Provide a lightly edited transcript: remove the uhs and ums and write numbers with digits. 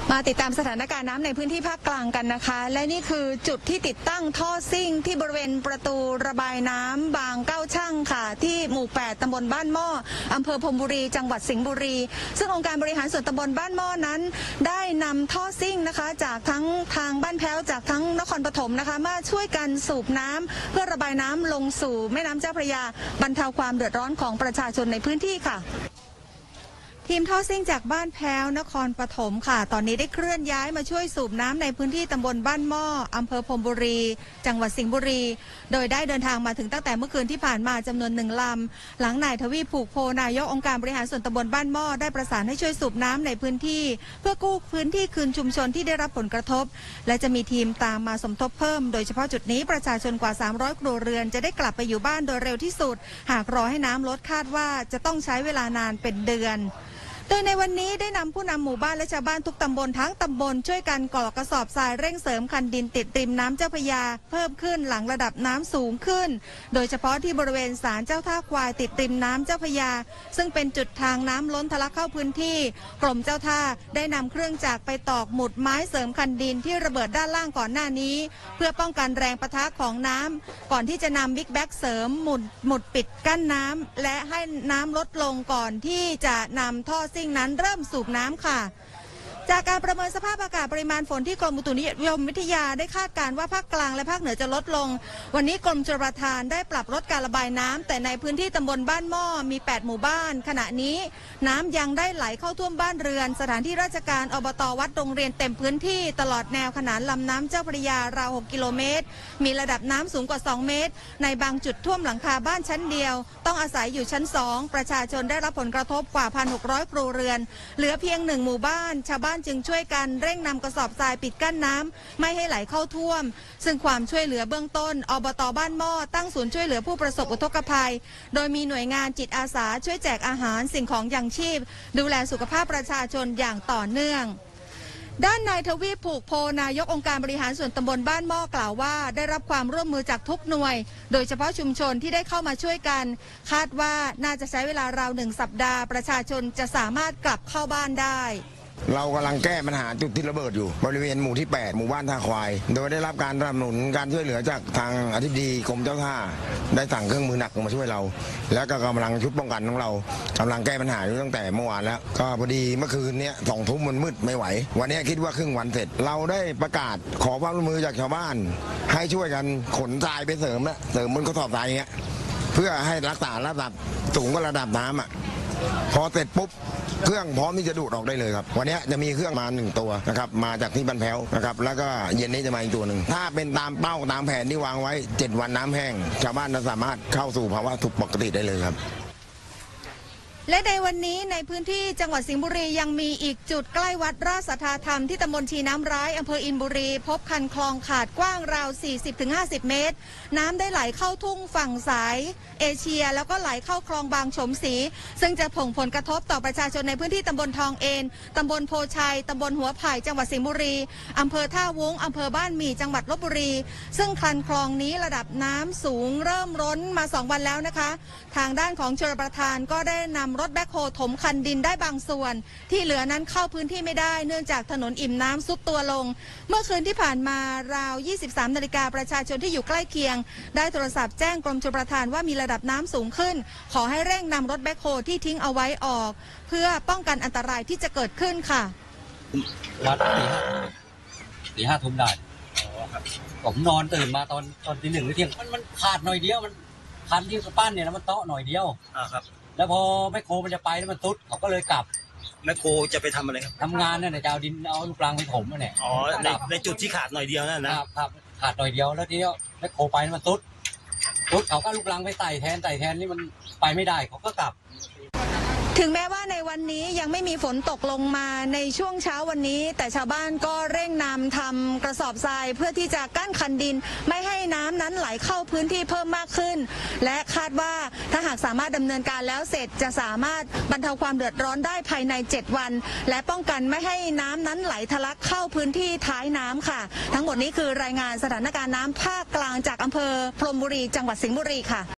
มาติดตามสถานการณ์น้ำในพื้นที่ภาคกลางกันนะคะและนี่คือจุดที่ติดตั้งท่อซิ่งที่บริเวณประตูระบายน้ำบางเก้าช่างค่ะที่หมู่ 8 ตำบลบ้านหม้ออำเภอพรมบุรีจังหวัดสิงห์บุรีซึ่งองค์การบริหารส่วนตำบลบ้านหม้อนั้นได้นำท่อซิ่งนะคะจากทั้งทางบ้านแพ้วจากทั้งนครปฐมนะคะมาช่วยกันสูบน้ำเพื่อระบายน้ำลงสู่แม่น้ำเจ้าพระยาบรรเทาความเดือดร้อนของประชาชนในพื้นที่ค่ะทีมท่อซิ่งจากบ้านแพ้วนครปฐมค่ะตอนนี้ได้เคลื่อนย้ายมาช่วยสูบน้ำในพื้นที่ตำบลบ้านหม้ออำเภอพรมบุรีจังหวัดสิงห์บุรีโดยได้เดินทางมาถึงตั้งแต่เมื่อคืนที่ผ่านมาจำนวน1 ลำหลังนายทวีผูกโพนายกองค์การบริหารส่วนตำบลบ้านหม้อได้ประสานให้ช่วยสูบน้ำในพื้นที่เพื่อกู้พื้นที่คืนชุมชนที่ได้รับผลกระทบและจะมีทีมตามมาสมทบเพิ่มโดยเฉพาะจุดนี้ประชาชนกว่า300ครัวเรือนจะได้กลับไปอยู่บ้านโดยเร็วที่สุดหากรอให้น้ำลดคาดว่าจะต้องใช้เวลานานเป็นเดือนโดยในวันนี้ได้นำผู้นำหมู่บ้านและชาวบ้านทุกตำบลทั้งตำบลช่วยกันก่อกระสอบทรายเร่งเสริมคันดินติดริมน้ำเจ้าพระยาเพิ่มขึ้นหลังระดับน้ำสูงขึ้นโดยเฉพาะที่บริเวณศาลเจ้าท่าควายติดริมน้ำเจ้าพระยาซึ่งเป็นจุดทางน้ำล้นทะลักเข้าพื้นที่กรมเจ้าท่าได้นำเครื่องจักรไปตอกหมุดไม้เสริมคันดินที่ระเบิดด้านล่างก่อนหน้านี้เพื่อป้องกันแรงปะทะของน้ำก่อนที่จะนำบิ๊กแบ็กเสริมหมุดปิดกั้นน้ำและให้น้ำลดลงก่อนที่จะนำท่อซิ่งนั้นเริ่มสูบน้ำค่ะจากการประเมินสภาพอากาศปริมาณฝนที่กรมอุตุนิยมวิทยาได้คาดการณ์ว่าภาคกลางและภาคเหนือจะลดลงวันนี้กรมชลประทานได้ปรับลดการระบายน้ำแต่ในพื้นที่ตำบลบ้านหม้อมี8หมู่บ้านขณะนี้น้ำยังได้ไหลเข้าท่วมบ้านเรือนสถานที่ราชการอบต.วัดโรงเรียนเต็มพื้นที่ตลอดแนวขนานลำน้ำเจ้าพระยาราว6 กิโลเมตรมีระดับน้ำสูงกว่า2 เมตรในบางจุดท่วมหลังคาบ้านชั้นเดียวต้องอาศัยอยู่ชั้น2ประชาชนได้รับผลกระทบกว่า 1,600 ครัวเรือนเหลือเพียง1หมู่บ้านชาวบ้านจึงช่วยกันเร่งนำกระสอบทรายปิดกั้นน้ำไม่ให้ไหลเข้าท่วมซึ่งความช่วยเหลือเบื้องต้นอบต.บ้านหม้อตั้งศูนย์ช่วยเหลือผู้ประสบอุทกภัยโดยมีหน่วยงานจิตอาสาช่วยแจกอาหารสิ่งของยังชีพดูแลสุขภาพประชาชนอย่างต่อเนื่องด้านนายทวีผูกโพนายกองค์การบริหารส่วนตำบลบ้านหม้อกล่าวว่าได้รับความร่วมมือจากทุกหน่วยโดยเฉพาะชุมชนที่ได้เข้ามาช่วยกันคาดว่าน่าจะใช้เวลาราว1 สัปดาห์ประชาชนจะสามารถกลับเข้าบ้านได้เรากำลังแก้ปัญหาจุดที่ระเบิดอยู่บริเวณหมู่ที่ 8 หมู่บ้านท่าควายโดยได้รับการสนับสนุนการช่วยเหลือจากทางอธิบดีกรมเจ้าท่าได้สั่งเครื่องมือหนักมาช่วยเราแล้วก็กำลังชุดป้องกันของเรากำลังแก้ปัญหาอยู่ตั้งแต่เมื่อวานแล้วก็พอดีเมื่อคืนนี้2 ทุ่มมันมืดไม่ไหววันนี้คิดว่าครึ่งวันเสร็จเราได้ประกาศขอความร่วมมือจากชาวบ้านให้ช่วยกันขนทรายไปเสริมบนกระสอบทรายเงี้ยเพื่อให้รักษาระดับสูงกว่าระดับน้ำพอเสร็จปุ๊บเครื่องพร้อมที่จะดูดออกได้เลยครับวันนี้จะมีเครื่องมา1 ตัวนะครับมาจากที่บ้านแพ้วนะครับแล้วก็เย็นนี้จะมาอีกตัวหนึ่งถ้าเป็นตามเป้าตามแผนที่วางไว้7 วันน้ำแห้งชาวบ้านจะสามารถเข้าสู่ภาวะถูกปกติได้เลยครับและในวันนี้ในพื้นที่จังหวัดสิงห์บุรียังมีอีกจุดใกล้วัดราชสัทธาธรรมที่ตำบลชีน้ำร้ายอำเภออินบุรีพบคันคลองขาดกว้างราว 40-50 เมตรน้ำได้ไหลเข้าทุ่งฝั่งสายเอเชียแล้วก็ไหลเข้าคลองบางฉมศรีซึ่งจะส่งผลกระทบต่อประชาชนในพื้นที่ตำบลทองเอนตำบลโพชัยตำบลหัวไผ่จังหวัดสิงห์บุรีอำเภอท่าวุ้งอำเภอบ้านหมี่จังหวัดลพบุรีซึ่งคันคลองนี้ระดับน้ำสูงเริ่มล้นมา2 วันแล้วนะคะทางด้านของชลประทานก็ได้นำรถแบ็คโฮถมคันดินได้บางส่วนที่เหลือนั้นเข้าพื้นที่ไม่ได้เนื่องจากถนนอิ่มน้ำซุดตัวลงเมื่อคืนที่ผ่านมาราว 23 นาฬิกาประชาชนที่อยู่ใกล้เคียงได้โทรศัพท์แจ้งกรมชลประทานว่ามีระดับน้ำสูงขึ้นขอให้เร่งนำรถแบ็คโฮที่ทิ้งเอาไว้ออกเพื่อป้องกันอันตรายที่จะเกิดขึ้นค่ะวัดตีห้าทุ่มได้ผมนอนตื่นมาตอนตี 1หรือเที่ยงมันขาดหน่อยเดียวมันคันที่สปั้นเนี่ยแล้วมันเตาะหน่อยเดียวครับแล้วพอแมคโครมันจะไปแล้วมันตุ๊ดเขาก็เลยกลับแมคโครจะไปทำอะไรครับทำงานเนี่ยจะเอาดินเอาลูกรังไปถมเนี่ยในจุดที่ขาดหน่อยเดียวนั่นนะครับขาดหน่อยเดียวแล้วทีนี้แมคโครไปมันตุ๊ดเขาก็ลูกรังไปไต่แทนนี่มันไปไม่ได้เขาก็กลับถึงแม้ว่าในวันนี้ยังไม่มีฝนตกลงมาในช่วงเช้าวันนี้แต่ชาวบ้านก็เร่งนำทำกระสอบทรายเพื่อที่จะกั้นคันดินไม่ให้น้ำนั้นไหลเข้าพื้นที่เพิ่มมากขึ้นและคาดว่าถ้าหากสามารถดำเนินการแล้วเสร็จจะสามารถบรรเทาความเดือดร้อนได้ภายใน7 วันและป้องกันไม่ให้น้ำนั้นไหลทะลักเข้าพื้นที่ท้ายน้ำค่ะทั้งหมดนี้คือรายงานสถานการณ์น้ำภาคกลางจากอำเภอพรหมบุรีจังหวัดสิงห์บุรีค่ะ